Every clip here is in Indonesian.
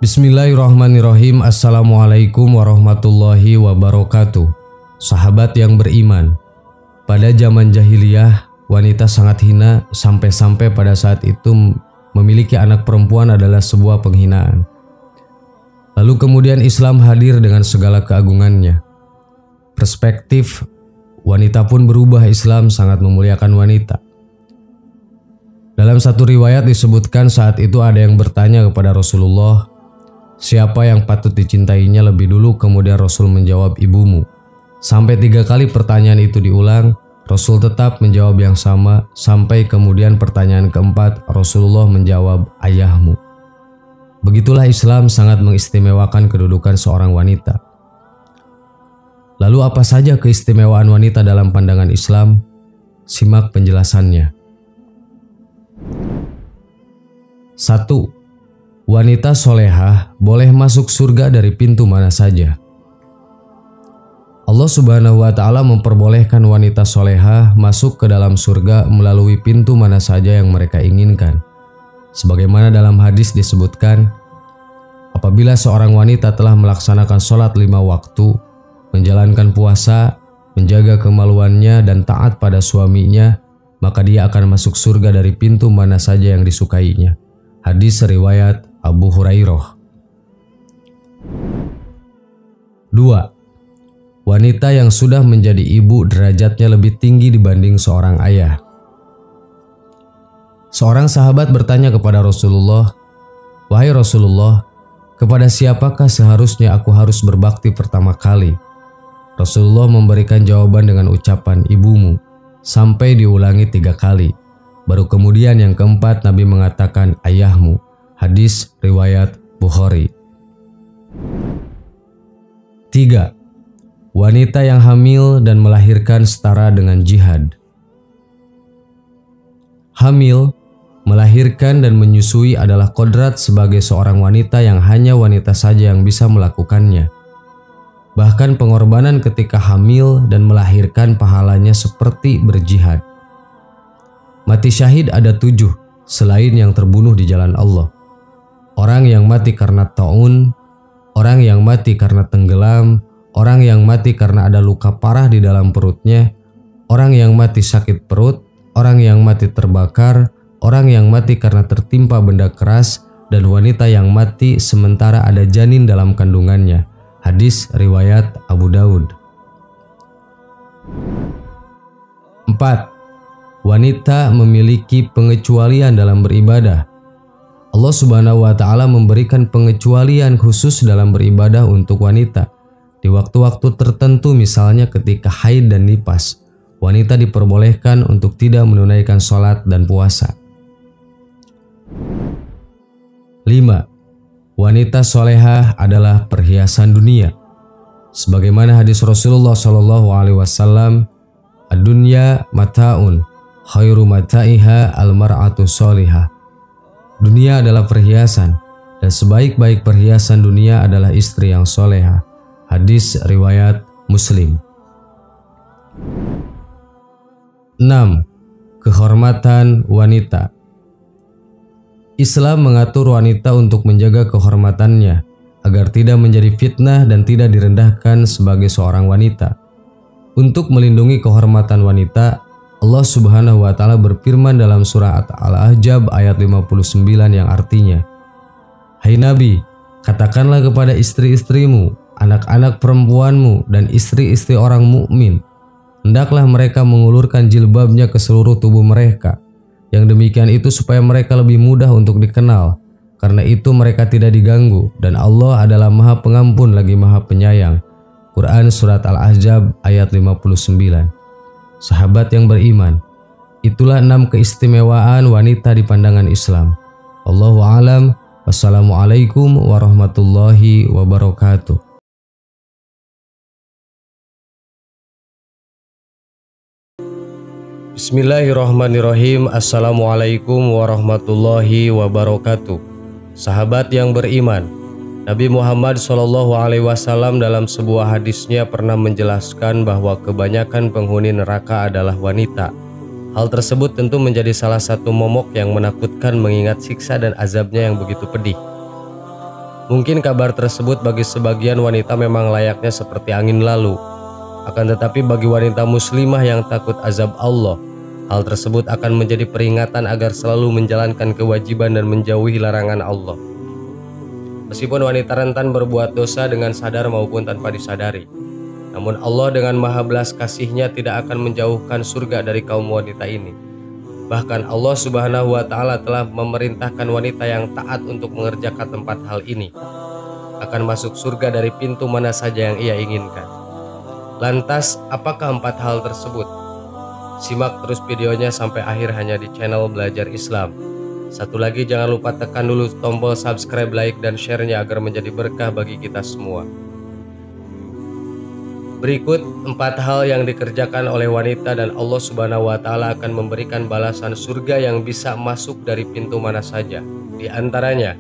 Bismillahirrahmanirrahim. Assalamualaikum warahmatullahi wabarakatuh. Sahabat yang beriman, pada zaman jahiliyah wanita sangat hina sampai-sampai pada saat itu memiliki anak perempuan adalah sebuah penghinaan. Lalu kemudian Islam hadir dengan segala keagungannya. Perspektif wanita pun berubah. Islam sangat memuliakan wanita. Dalam satu riwayat disebutkan saat itu ada yang bertanya kepada Rasulullah, siapa yang patut dicintainya lebih dulu? Kemudian Rasul menjawab, ibumu. Sampai 3 kali pertanyaan itu diulang, Rasul tetap menjawab yang sama. Sampai kemudian pertanyaan keempat, Rasulullah menjawab, ayahmu. Begitulah Islam sangat mengistimewakan kedudukan seorang wanita. Lalu apa saja keistimewaan wanita dalam pandangan Islam? Simak penjelasannya. 1. Wanita solehah boleh masuk surga dari pintu mana saja. Allah Subhanahu wa Ta'ala memperbolehkan wanita solehah masuk ke dalam surga melalui pintu mana saja yang mereka inginkan. Sebagaimana dalam hadis disebutkan, apabila seorang wanita telah melaksanakan sholat 5 waktu, menjalankan puasa, menjaga kemaluannya dan taat pada suaminya, maka dia akan masuk surga dari pintu mana saja yang disukainya. Hadis riwayat Abu Hurairah. 2. Wanita yang sudah menjadi ibu derajatnya lebih tinggi dibanding seorang ayah. Seorang sahabat bertanya kepada Rasulullah, wahai Rasulullah, kepada siapakah seharusnya aku harus berbakti pertama kali? Rasulullah memberikan jawaban dengan ucapan ibumu, sampai diulangi 3 kali. Baru kemudian yang keempat Nabi mengatakan ayahmu. Hadis riwayat Bukhari. 3. Wanita yang hamil dan melahirkan setara dengan jihad. Hamil, melahirkan dan menyusui adalah kodrat sebagai seorang wanita yang hanya wanita saja yang bisa melakukannya. Bahkan pengorbanan ketika hamil dan melahirkan pahalanya seperti berjihad. Mati syahid ada 7 selain yang terbunuh di jalan Allah. Orang yang mati karena taun, orang yang mati karena tenggelam, orang yang mati karena ada luka parah di dalam perutnya, orang yang mati sakit perut, orang yang mati terbakar, orang yang mati karena tertimpa benda keras, dan wanita yang mati sementara ada janin dalam kandungannya. Hadis riwayat Abu Daud. 4. Wanita memiliki pengecualian dalam beribadah. Allah Subhanahu wa Ta'ala memberikan pengecualian khusus dalam beribadah untuk wanita. Di waktu-waktu tertentu, misalnya ketika haid dan nifas, wanita diperbolehkan untuk tidak menunaikan sholat dan puasa. 5. Wanita solehah adalah perhiasan dunia. Sebagaimana hadis Rasulullah SAW, ad-dunya mata'un, khairu mata'iha al-mar'atu solihah. Dunia adalah perhiasan, dan sebaik-baik perhiasan dunia adalah istri yang solehah. Hadis riwayat Muslim. 6. Kehormatan wanita. Islam mengatur wanita untuk menjaga kehormatannya, agar tidak menjadi fitnah dan tidak direndahkan sebagai seorang wanita. Untuk melindungi kehormatan wanita, Allah Subhanahu wa Ta'ala berfirman dalam surah Al-Ahzab ayat 59 yang artinya, hai Nabi, katakanlah kepada istri-istrimu, anak-anak perempuanmu, dan istri-istri orang mukmin, hendaklah mereka mengulurkan jilbabnya ke seluruh tubuh mereka. Yang demikian itu supaya mereka lebih mudah untuk dikenal, karena itu mereka tidak diganggu, dan Allah adalah Maha Pengampun lagi Maha Penyayang. Quran Surat Al-Ahzab ayat 59. Sahabat yang beriman, itulah 6 keistimewaan wanita di pandangan Islam. Allahu a'lam. Wassalamualaikum warahmatullahi wabarakatuh. Bismillahirrahmanirrahim. Assalamualaikum warahmatullahi wabarakatuh. Sahabat yang beriman, Nabi Muhammad SAW dalam sebuah hadisnya pernah menjelaskan bahwa kebanyakan penghuni neraka adalah wanita. Hal tersebut tentu menjadi salah satu momok yang menakutkan mengingat siksa dan azabnya yang begitu pedih. Mungkin kabar tersebut bagi sebagian wanita memang layaknya seperti angin lalu. Akan tetapi bagi wanita muslimah yang takut azab Allah, hal tersebut akan menjadi peringatan agar selalu menjalankan kewajiban dan menjauhi larangan Allah. Meskipun wanita rentan berbuat dosa dengan sadar maupun tanpa disadari, namun Allah dengan maha belas kasih-Nya tidak akan menjauhkan surga dari kaum wanita ini. Bahkan Allah Subhanahu wa Ta'ala telah memerintahkan wanita yang taat untuk mengerjakan 4 hal ini akan masuk surga dari pintu mana saja yang ia inginkan. Lantas, apakah 4 hal tersebut? Simak terus videonya sampai akhir hanya di channel Belajar Islam. Satu lagi, jangan lupa tekan dulu tombol subscribe, like, dan share-nya agar menjadi berkah bagi kita semua. Berikut 4 hal yang dikerjakan oleh wanita dan Allah Subhanahu wa Ta'ala akan memberikan balasan surga yang bisa masuk dari pintu mana saja. Di antaranya,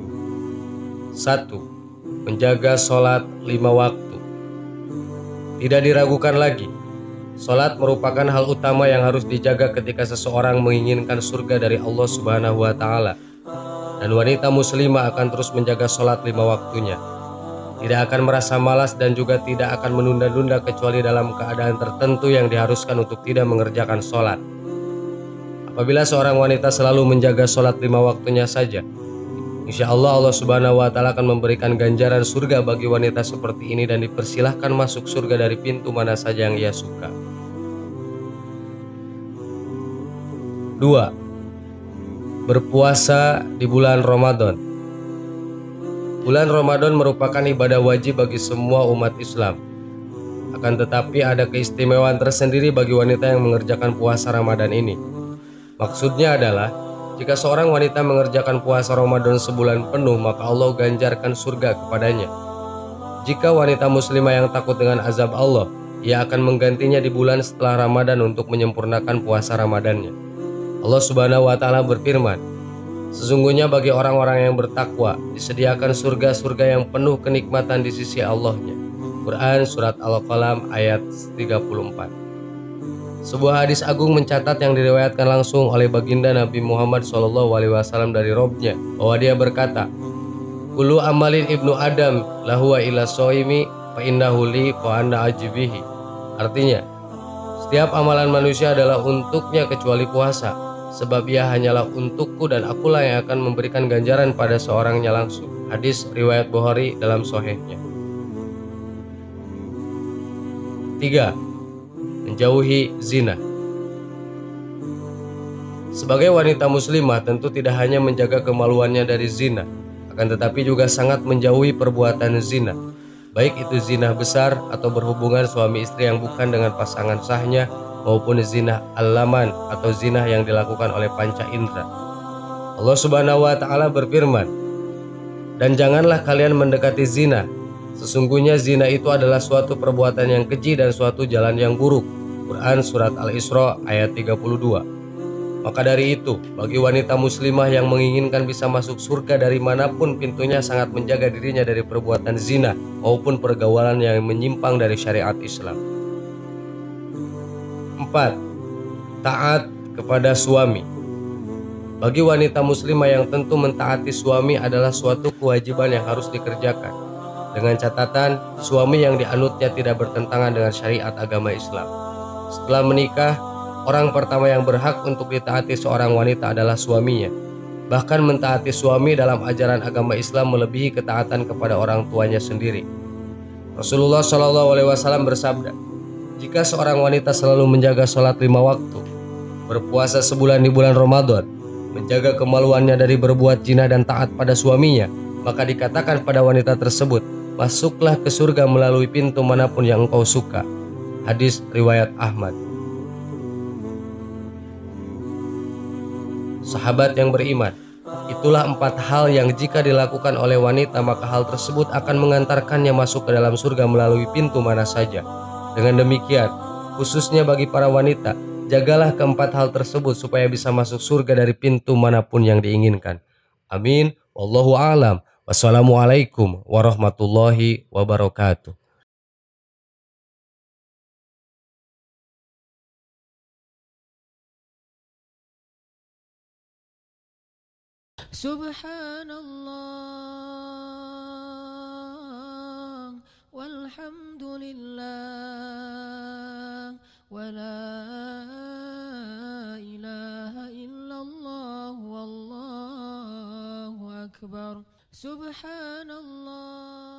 1. Menjaga sholat 5 waktu. Tidak diragukan lagi, sholat merupakan hal utama yang harus dijaga ketika seseorang menginginkan surga dari Allah Subhanahu wa Ta'ala. Dan wanita muslimah akan terus menjaga sholat 5 waktunya. Tidak akan merasa malas dan juga tidak akan menunda-nunda kecuali dalam keadaan tertentu yang diharuskan untuk tidak mengerjakan sholat. Apabila seorang wanita selalu menjaga sholat 5 waktunya saja, insya Allah Allah Subhanahu wa Ta'ala akan memberikan ganjaran surga bagi wanita seperti ini dan dipersilahkan masuk surga dari pintu mana saja yang ia suka. 2. Berpuasa di bulan Ramadan. Bulan Ramadan merupakan ibadah wajib bagi semua umat Islam. Akan tetapi ada keistimewaan tersendiri bagi wanita yang mengerjakan puasa Ramadan ini. Maksudnya adalah, jika seorang wanita mengerjakan puasa Ramadan sebulan penuh, maka Allah ganjarkan surga kepadanya. Jika wanita muslimah yang takut dengan azab Allah, ia akan menggantinya di bulan setelah Ramadan untuk menyempurnakan puasa Ramadannya. Allah Subhanahu wa Ta'ala berfirman, sesungguhnya bagi orang-orang yang bertakwa disediakan surga-surga yang penuh kenikmatan di sisi Allah-Nya. Quran Surat Al-Qalam ayat 34. Sebuah hadis agung mencatat yang diriwayatkan langsung oleh baginda Nabi Muhammad SAW dari Robnya, bahwa dia berkata, kullu amalin ibnu Adam lahuwa ila soimi fa innahu li fa anna ajibihi. Artinya, setiap amalan manusia adalah untuknya kecuali puasa, sebab ia hanyalah untukku dan akulah yang akan memberikan ganjaran pada seorangnya langsung. Hadis riwayat Bukhari dalam Sahihnya. 3. Menjauhi zina. Sebagai wanita muslimah tentu tidak hanya menjaga kemaluannya dari zina, akan tetapi juga sangat menjauhi perbuatan zina, baik itu zina besar atau berhubungan suami istri yang bukan dengan pasangan sahnya, maupun zina al-laman atau zina yang dilakukan oleh panca indera. Allah Subhanahu wa Ta'ala berfirman, dan janganlah kalian mendekati zina, sesungguhnya zina itu adalah suatu perbuatan yang keji dan suatu jalan yang buruk. Quran Surat Al-Isra ayat 32. Maka dari itu, bagi wanita muslimah yang menginginkan bisa masuk surga dari manapun pintunya, sangat menjaga dirinya dari perbuatan zina maupun pergaulan yang menyimpang dari syariat Islam. 4. Taat kepada suami. Bagi wanita muslimah yang tentu mentaati suami adalah suatu kewajiban yang harus dikerjakan, dengan catatan suami yang dianutnya tidak bertentangan dengan syariat agama Islam. Setelah menikah, orang pertama yang berhak untuk ditaati seorang wanita adalah suaminya. Bahkan mentaati suami dalam ajaran agama Islam melebihi ketaatan kepada orang tuanya sendiri. Rasulullah SAW bersabda, jika seorang wanita selalu menjaga sholat 5 waktu, berpuasa sebulan di bulan Ramadan, menjaga kemaluannya dari berbuat zina dan taat pada suaminya, maka dikatakan pada wanita tersebut, masuklah ke surga melalui pintu manapun yang engkau suka. Hadis riwayat Ahmad. Sahabat yang beriman, itulah 4 hal yang jika dilakukan oleh wanita, maka hal tersebut akan mengantarkannya masuk ke dalam surga melalui pintu mana saja. Dengan demikian, khususnya bagi para wanita, jagalah ke-4 hal tersebut supaya bisa masuk surga dari pintu manapun yang diinginkan. Amin. Wallahu a'lam. Wassalamualaikum warahmatullahi wabarakatuh. Subhanallah. walhamdulillah wa la ilaha illallah wallahu akbar. Subhanallah